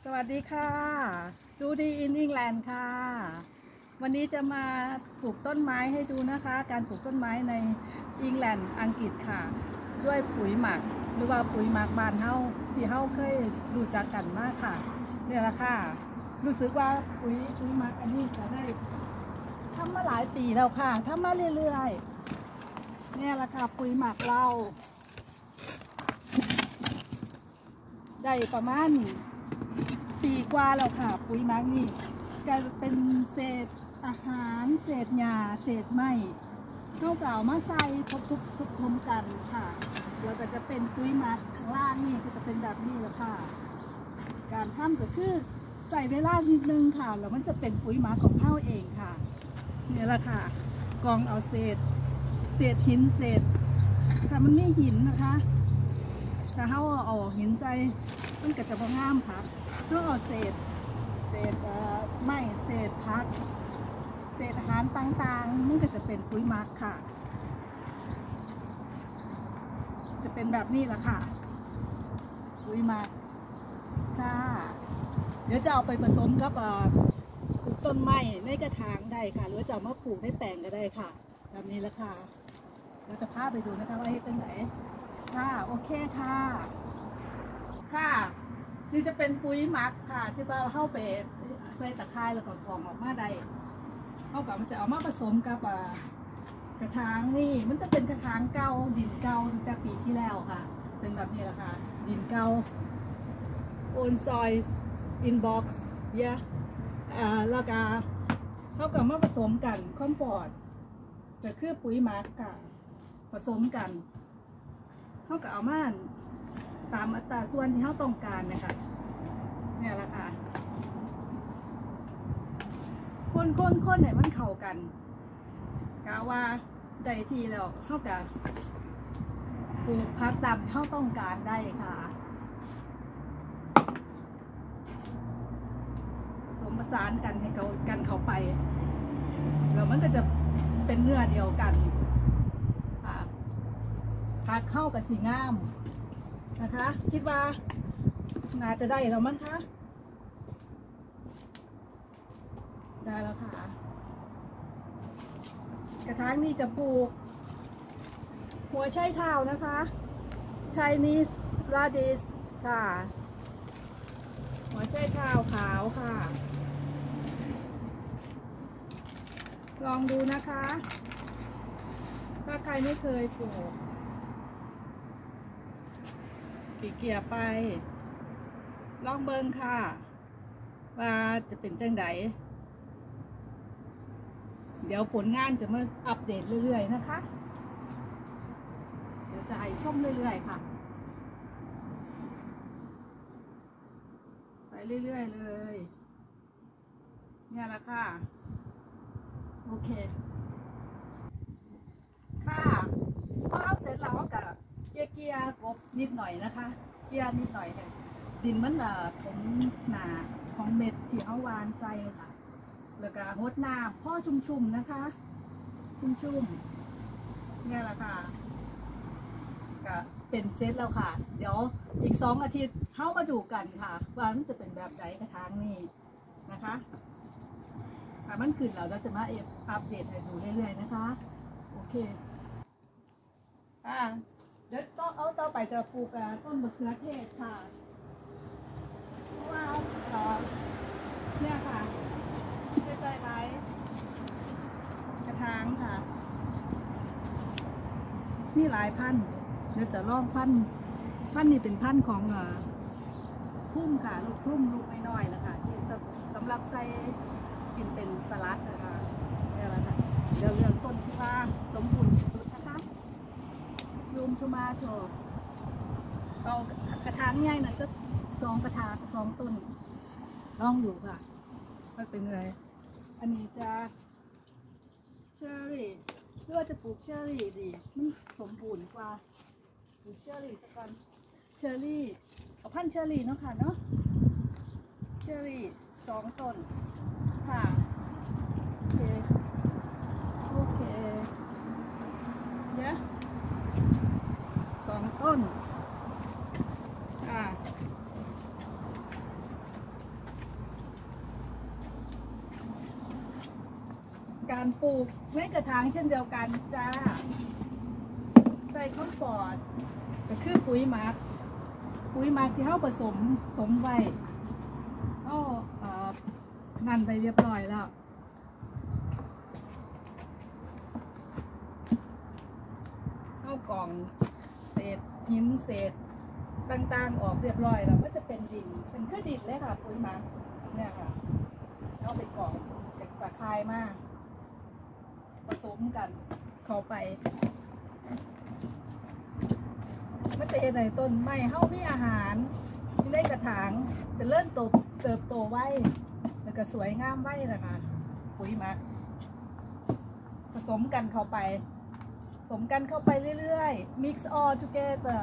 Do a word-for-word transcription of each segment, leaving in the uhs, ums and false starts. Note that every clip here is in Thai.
วัสดีค่ะดูดีอินอิงแลนด์ค่ะวันนี้จะมาปลูกต้นไม้ให้ดูนะคะการปลูกต้นไม้ในอิงแลนด์อังกฤษค่ะด้วยปุ๋ยหมักหรือว่าปุ๋ยหมักบานเฮาที่เฮาเคยรู้จักกันมากค่ะเนี่ยแหละค่ะรู้สึกว่าปุ๋ยปุ๋ยหมักอันนี้จะได้ทำมาหลายปีแล้วค่ะทำมาเรื่อยๆเนี่ยแหละค่ะปุ๋ยหมักเราได้ประมาณปีกว่าแล้วค่ะปุ๋ยหมักนี่จะเป็นเศษอาหารเศษหญ้าเศษไม้เท่าเก่ามาใส่ทบทุบทุบทมกันค่ะแล้วก็จะเป็นปุ๋ยหมักข้างล่างนี่ก็จะเป็นแบบนี้แหละค่ะการทำก็คือใส่เวลานิดนึงค่ะแล้วมันจะเป็นปุ๋ยหมักของเฮาเองค่ะนี่แหละค่ะกองเอาเศษเศษหินเศษแต่มันไม่หินนะคะถ้าเฮาเอาหินใส่มันก็จะบ่งามค่ะเฮาเอาเศษเศษไม้เศษผักเศษอาหารต่างๆมันก็จะเป็นปุ๋ยหมักค่ะจะเป็นแบบนี้แหละค่ะปุ๋ยหมักค่ะเดี๋ยวจะเอาไปผสมกับปลูกต้นไม้ในกระถางได้ค่ะหรือจะเอามาปลูกในแปลงก็ได้ค่ะแบบนี้แหละค่ะเราจะพาไปดูนะคะว่าเฮ็ดจังไหนค่ะโอเคค่ะค่ะนี่จะเป็นปุ๋ยหมักค่ะที่ว่าเข้าไปใส่ตะไคร้แล้วก็กรองออกมาได้เขาก็มันจะเอามาผสมกับกระถางนี่มันจะเป็นกระถางเก่าดินเก่าตั้งแต่ปีที่แล้วค่ะเป็นแบบนี้แหละค่ะดินเก่า own soil in box เยอะแล้วก็เขาก็มาผสมกันคอมโพสต์ก็คือปุ๋ยหมักค่ะผสมกันเขาก็เอามาตามอัตราส่วนที่เขาต้องการนะคะเนี่ยแหละค่ะคนคนคนเนี่ยมันเข้ากันกะว่าได้ทีแล้วเขากะปลูกพักตามที่เขาต้องการได้ค่ะผสมผสานกันให้เขากันเข้าไปแล้วมันก็จะเป็นเนื้อเดียวกันค่ะพักเข้ากับสีงามนะคะคิดว่าน่าจะได้แล้วมั้งคะได้แล้วค่ะกระถางนี้จะปลูกหัวไชเท้านะคะไชนีสราดิสค่ะหัวไชเท้าขาวค่ะลองดูนะคะถ้าใครไม่เคยปลูกเกี่ยไปลองเบิ่งค่ะว่าจะเป็นจังไดเดี๋ยวผลงานจะมาอัปเดตเรื่อยๆนะคะเดี๋ยวจะให้ชมเรื่อยๆค่ะไปเรื่อยๆเลยเนี่ยแหละค่ะโอเคค่ะพอเอาเสร็จแล้วก็เกียร์เกียร์กบนิดหน่อยนะคะเกียร์นิดหน่อยค่ะดินมันเอ่อถมหนาของเม็ดที่เอาวานใส่ค่ะแล้วก็รดน้ำพ่อชุ่มๆนะคะชุ่มๆเนี่ยแหละค่ะก็เป็นเซตแล้วค่ะเดี๋ยวอีกสองอาทิตย์เข้ามาดูกันค่ะว่ามันจะเป็นแบบไหนกระถางนี้นะคะถ้ามันขึ้นแล้วเราจะมาอัปเดตให้ดูเรื่อยๆนะคะโอเคอ่าเดี๋ยวต่อเอาต่อไปจะปลูกต้นมะเขือเทศค่ะเพราะว่าเนี่ยค่ะได้ใจไว้กระถางค่ะมีหลายพันธุ์เดี๋ยวจะลองพันธุ์พันธุ์นี้เป็นพันธุ์ของพุ่มค่ะลูกพุ่มลูกน้อยๆนะคะที่สำหรับใส่กินเป็นสลัดนะคะนี่แหละค่ะเดี๋ยวเลือกต้นที่ว่าสมบูรณ์ที่สุดนะคะยูมชูมาโชว์เอากระถางใหญ่น่ะจะสองกระถางสองต้นลองอยู่ค่ะมันเป็นไงอันนี้จะเชอร์รี่เพื่อจะปลูกเชอร์รี่ดีมันสมบูรณ์กว่าปลูกเชอร์รี่สักก่อนเชอร์รี่เอาพันธุ์เชอร์รี่เนาะค่ะเนาะเชอร์รี่สองต้นค่ะโอเคโอเคเนี่ยสองต้นอ่าการปลูกในกระถางเช่นเดียวกันจ้าใส่คอมฟอร์ตก็คือปุ๋ยหมักปุ๋ยหมักที่เขาผสมสมไว้เอาเอ่อนั่นไปเรียบร้อยแล้วเอากล่องเศษหินเศษต่างๆออกเรียบร้อยแล้วก็จะเป็นดินเป็นคือดินเลยค่ะปุ๋ยหมักเนี่ยค่ะเอาไปกล่องเก็บตะไคร้มากผสมกันเข้าไปมันจะเห็นในต้นไม้เฮามีอาหารที่ได้กระถางจะเริ่มโตเติบโตไว้แล้วก็สวยงามไว้นะคะปุ๋ยหมักผสมกันเข้าไปผสมกันเข้าไปเรื่อยๆ mix all together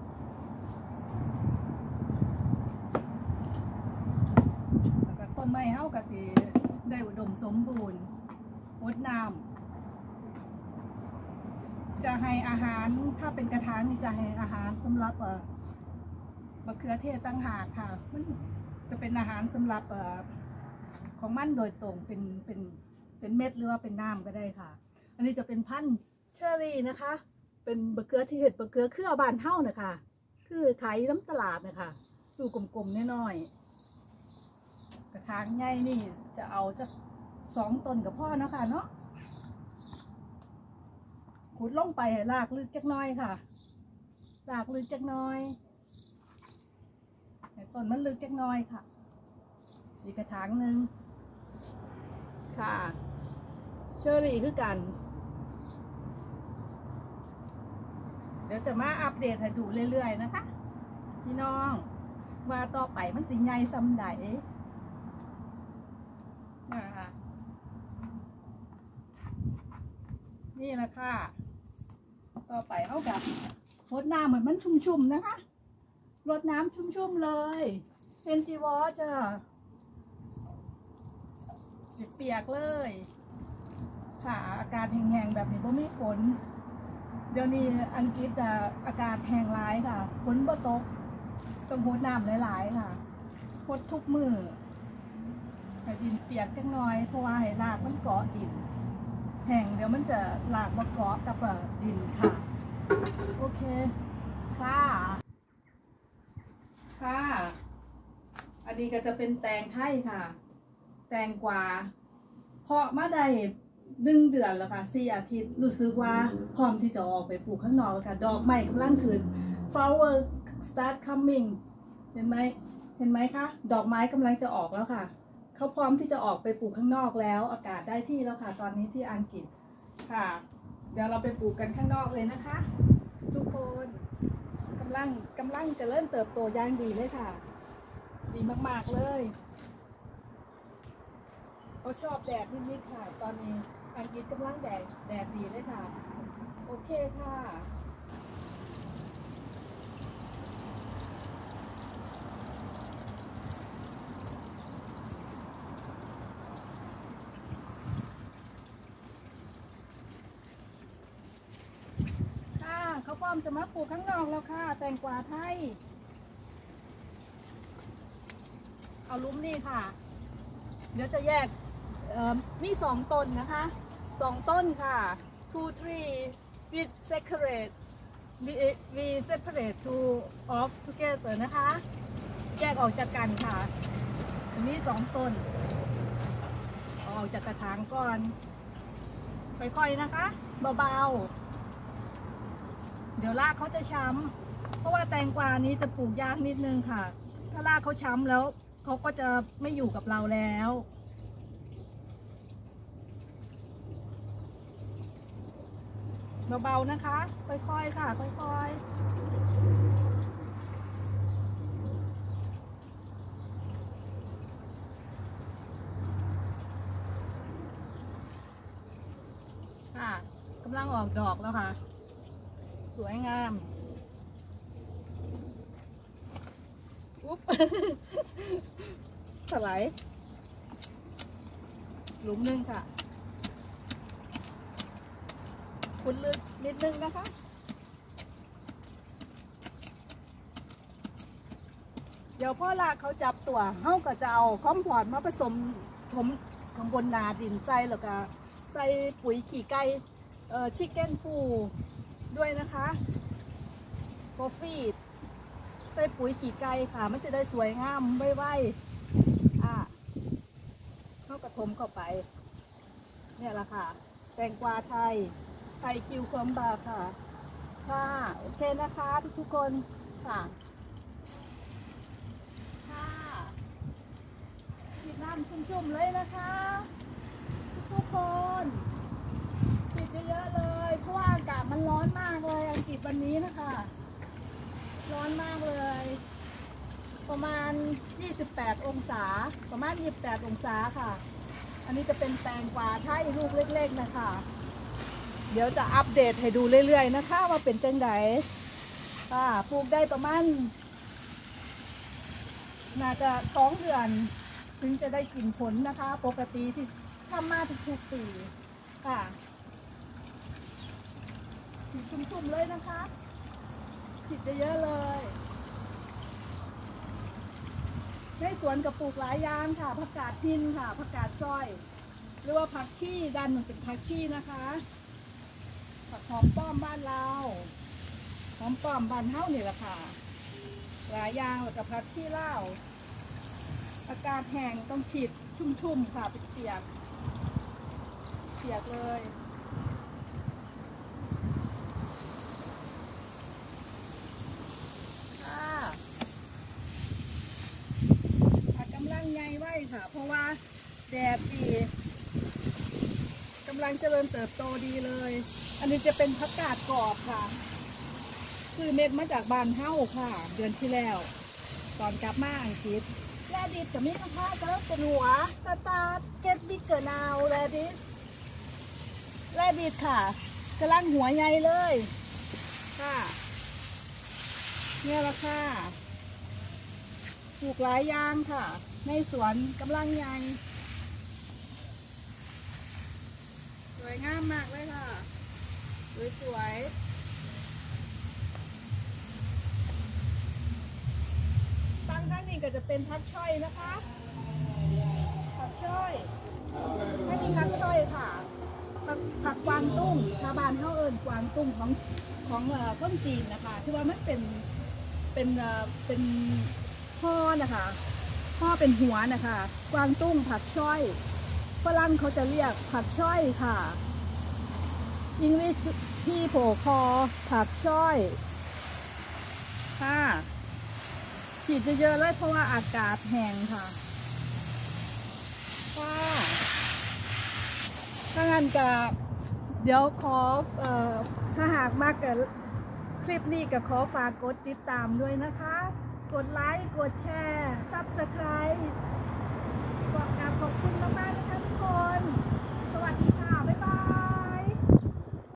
แล้วก็ต้นไม้เฮาก็สิได้อุดมสมบูรณ์งดน้ำจะให้อาหารถ้าเป็นกระถางนี่จะให้อาหารสำหรับมะเขือเทศตั้งหากค่ะมันจะเป็นอาหารสำหรับของมันโดยตรงเป็นเป็นเป็นเม็ดหรือว่าเป็นน้ำก็ได้ค่ะอันนี้จะเป็นพันธุ์เชอรี่นะคะเป็นมะเขือเทศมะเขือเครือบานเท่านะคะคือขายน้ำตลาดนะคะดูกลมๆน้อยๆกระถางใหญ่นี่จะเอาจะสองต้นกับพ่อเนาะค่ะเนาะขุดลงไปลากลึกจักน้อยค่ะลากลึกจักน้อยต้นมันลึกจักน้อยค่ะอีกกระถางหนึ่งค่ะเชอรี่คือกันเดี๋ยวจะมาอัปเดตให้ดูเรื่อยๆนะคะพี่น้องว่าต่อไปมันสิใหญ่ซ้ำใดนะคะนี่แหละค่ะต่อไปเอาแบบรดน้ำเหมือนมันชุ่มๆนะคะรดน้ำชุ่มๆเลยเพนจีวอจะเปียกเลยค่ะอากาศแห้งๆแบบนี้บ่มีฝนเดี๋ยวนี้อังกฤษอากาศแห้งร้ายค่ะฝนบ่ตกต้องรดน้ำหลายๆค่ะรดทุกมือให้ดินเปียกจังน้อยเพราะว่าให้รากมันเกาะดินแห้งเดี๋ยวมันจะหลากมาเกาะกับดินค่ะโอเคค่ะค่ะอันนี้ก็จะเป็นแตงไทยค่ะแตงกวาเพาะมาได้หนึ่งเดือนแล้วค่ะสี่อาทิตย์รู้สึกว่าพร้อมที่จะออกไปปลูกข้างนอกแล้วค่ะดอกไม้กำลังขึ้น flower start coming เห็นไหมเห็นไหมคะดอกไม้กำลังจะออกแล้วค่ะเขาพร้อมที่จะออกไปปลูกข้างนอกแล้วอากาศได้ที่แล้วค่ะตอนนี้ที่อังกฤษค่ะเดี๋ยวเราไปปลูกกันข้างนอกเลยนะคะทุกคนกำลังกำลังจะเริ่มเติบโตอย่างดีเลยค่ะดีมากๆเลยเขาชอบแดดนิดๆค่ะตอนนี้อังกฤษกำลังแดดแดดดีเลยค่ะโอเคค่ะเขาพร้อมจะมาปลูกข้างนอกแล้วค่ะแตงกวาไทยเอาลุ้มนี่ค่ะเดี๋ยวจะแยกมีสองต้นนะคะสองต้นค่ะ two three we separate we we separate two off together นะคะแยกออกจากกันค่ะมีสองต้นออกจากกระถางก่อนค่อยๆนะคะเบาๆเดี๋ยวรากเขาจะช้ำเพราะว่าแตงกวานี้จะปลูกยากนิดนึงค่ะถ้ารากเขาช้ำแล้วเขาก็จะไม่อยู่กับเราแล้วเบาๆนะคะค่อยๆค่ะค่อยๆค่ะกำลังออกดอกแล้วค่ะสวยงามอุ๊บ สไลด์หลุมหนึ่งค่ะขุดลึกนิดนึงนะคะเดี๋ยวพ่อลากเขาจับตัวเฮาก็จะเอาคอมพอร์ตมาผสมถมข้างบนนาดินใส่แล้วก็ใส่ปุ๋ยขี่ไก่เอ่อชิคเก้นฟูด้วยนะคะโกฟีดใส่ปุ๋ยขี่ไก่ค่ะมันจะได้สวยงามไวๆอ่ะเข้ากระทมเข้าไปเนี่ยแหละค่ะแตงกวาไทยไทยคิวคอมบาค่ะค่ะโอเคนะคะทุกๆคนค่ะค่ะฉีดน้ำชุ่มๆเลยนะคะทุกๆคนฉีดเยอะๆเลยเพราะว่าอากาศมันร้อนมากเลยอังกฤษวันนี้นะคะร้อนมากเลยประมาณยี่สิบแปดองศาประมาณยี่สิบแปดองศาค่ะอันนี้จะเป็นแตงกวาไทยลูกเล็กๆนะคะเดี๋ยวจะอัปเดตให้ดูเรื่อยๆนะคะว่าเป็นจังไดค่ะปลูกได้ประมาณน่าจะสองเดือนถึงจะได้กินผลนะคะปกติที่ทำมาทุกๆปีค่ะฉีดชุ่มๆเลยนะคะฉีดเยอะๆเลยในสวนกับปลูกหลายอย่างค่ะผักกาดหินค่ะผักกาดซอยหรือว่าผักชีด้านหนึ่งเป็นผักชีนะคะผักหอมป้อมบ้านเราหอมป้อมบ้านเฮ้าเนี่ยแหละค่ะหลายอย่างแล้วกับผักชีเล่าอากาศแห้งต้องฉีดชุ่มๆค่ะเปียกเปียกเลยค่ะผักกำลังใหญ่ไว้ค่ะเพราะว่าแดดดีกำลังเจริญเติบโตดีเลยอันนี้จะเป็นผักกาดกรอบค่ะคือเม็ดมาจากบ้านเฮ้าค่ะเดือนที่แล้วตอนกลับมาอังกฤษแรดิสกับมิตรภาพจะเป็นหัวสตาร์ทเก็ตบิ๊กเกอร์นาวแรดิสแรดิสค่ะกำลังหัวใหญ่เลยค่ะเนี่ยละค่ะปลูกหลายอย่างค่ะในสวนกำลังใหญ่สวยงามมากเลยค่ะสวยๆตั้งข้างนี้ก็จะเป็นพักช่อยนะคะผักช่อยไม่มีผักช่อยค่ะผักผักกวางตุ้งชาวบ้านเขาเอิญกวางตุ้งของของเอ่อคนจีนนะคะที่ว่ามันเป็นเป็นเอ่อเป็นห่อนะคะห่อเป็นหัวนะคะกวางตุ้งผักช่อยฝรั่งเขาจะเรียกผักช่อยค่ะ English people call ผักช่อยค่ะฉีดเยอะๆเลยเพราะว่าอากาศแห้งค่ะค่ะถ้างั้นก็เดี๋ยวขอเอ่อถ้าหากมากกับคลิปนี้ก็ขอฝากกดติดตามด้วยนะคะกดไลค์กดแชร์ ซับสไครบ์